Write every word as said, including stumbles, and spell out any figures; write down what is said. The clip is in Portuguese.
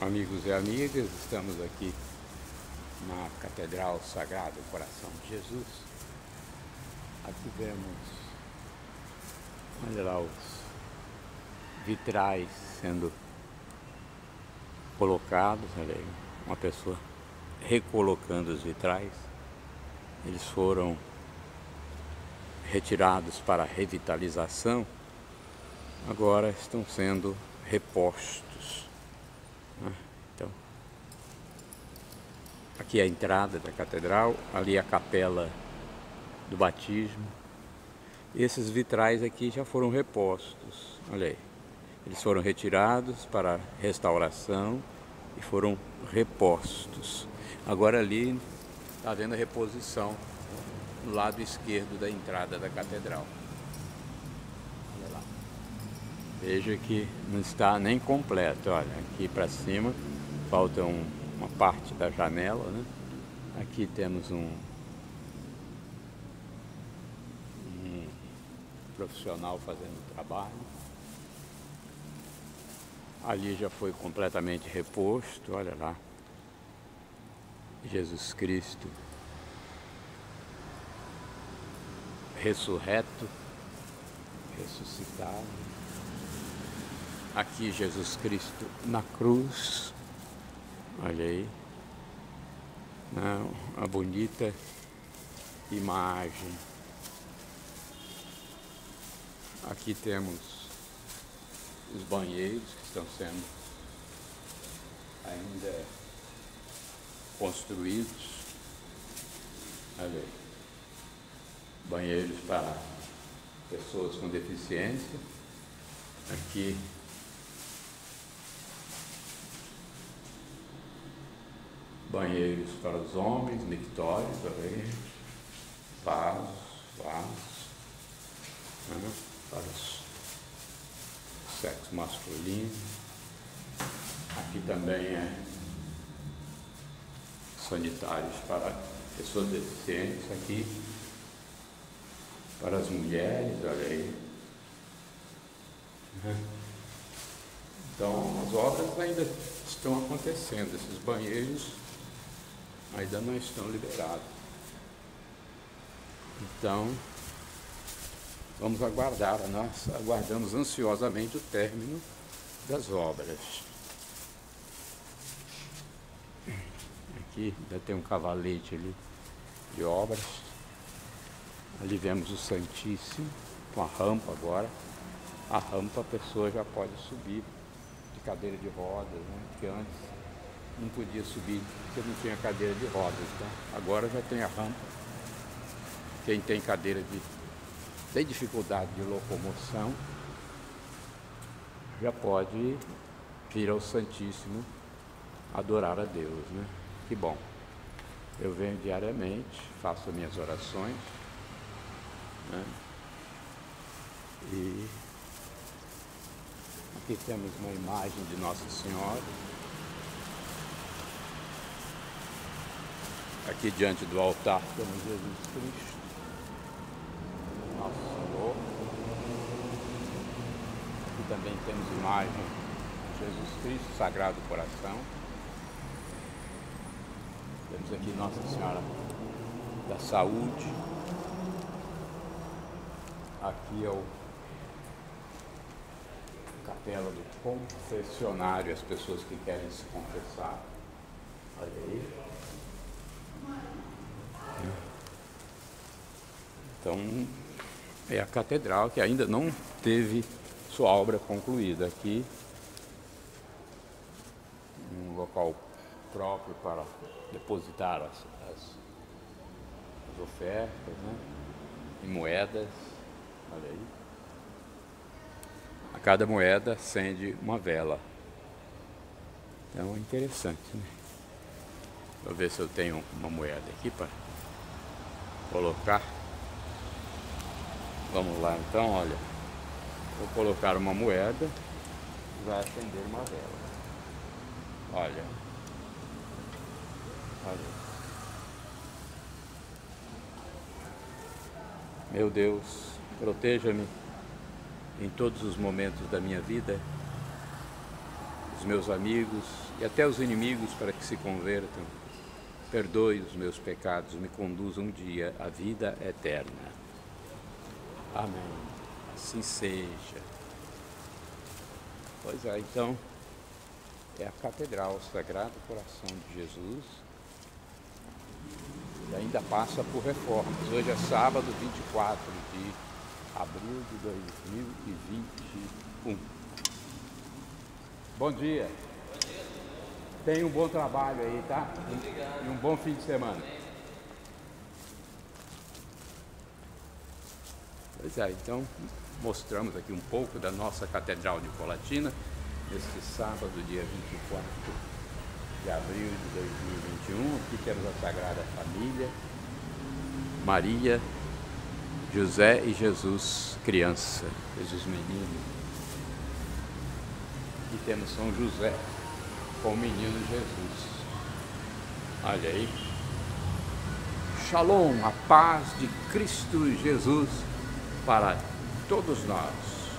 Amigos e amigas, estamos aqui na Catedral Sagrado Coração de Jesus. Aqui vemos, olha lá, os vitrais sendo colocados, olha aí, uma pessoa recolocando os vitrais. Eles foram retirados para revitalização, agora estão sendo repostos. Então, aqui é a entrada da catedral, ali é a capela do batismo. Esses vitrais aqui já foram repostos, olha aí. Eles foram retirados para restauração e foram repostos. Agora ali está havendo a reposição no lado esquerdo da entrada da catedral. Olha lá. Veja que não está nem completo, olha, aqui para cima falta um, uma parte da janela, né? Aqui temos um, um profissional fazendo trabalho. Ali já foi completamente reposto, olha lá. Jesus Cristo ressurreto, ressuscitado. Aqui Jesus Cristo na cruz, olha aí, a bonita imagem. Aqui temos os banheiros que estão sendo ainda construídos, olha aí, banheiros para pessoas com deficiência. Aqui banheiros para os homens, mictórios, vasos, vasos, né, para o sexo masculino. Aqui também é sanitários para pessoas deficientes, aqui para as mulheres, olha aí. Então as obras ainda estão acontecendo, esses banheiros ainda não estão liberados. Então vamos aguardar, nós aguardamos ansiosamente o término das obras. Aqui ainda tem um cavalete ali de obras. Ali vemos o Santíssimo com a rampa agora. A rampa a pessoa já pode subir de cadeira de rodas, né? Porque antes não podia subir porque não tinha cadeira de rodas, tá? Agora já tem a rampa. Quem tem cadeira de tem dificuldade de locomoção já pode vir ao Santíssimo adorar a Deus, né? Que bom. Eu venho diariamente, faço minhas orações, né? E aqui temos uma imagem de Nossa Senhora. Aqui diante do altar temos Jesus Cristo, Nosso Senhor. Aqui também temos imagem de Jesus Cristo, Sagrado Coração. Temos aqui Nossa Senhora da Saúde. Aqui é o capela do confessionário, as pessoas que querem se confessar. Olha aí. Então, é a catedral que ainda não teve sua obra concluída. Aqui, um local próprio para depositar as, as, as ofertas, né? E moedas. Olha aí. A cada moeda acende uma vela. Então é interessante, né? Vou ver se eu tenho uma moeda aqui para colocar. Vamos lá então, olha. Vou colocar uma moeda e vai acender uma vela. Olha. Olha. Meu Deus, proteja-me em todos os momentos da minha vida, os meus amigos e até os inimigos para que se convertam. Perdoe os meus pecados, me conduza um dia à vida eterna. Amém. Assim seja. Pois é, então, é a Catedral Sagrado Coração de Jesus. E ainda passa por reformas. Hoje é sábado, vinte e quatro de abril de dois mil e vinte e um. Bom dia. Bom dia. Tenha um bom trabalho aí, tá? Obrigado. E um bom fim de semana. Pois é, então mostramos aqui um pouco da nossa Catedral Nicolatina, neste sábado, dia vinte e quatro de abril de dois mil e vinte e um. Aqui temos a Sagrada Família, Maria, José e Jesus criança, Jesus menino. Aqui temos São José com o menino Jesus. Olha aí. Shalom, a paz de Cristo Jesus para todos nós.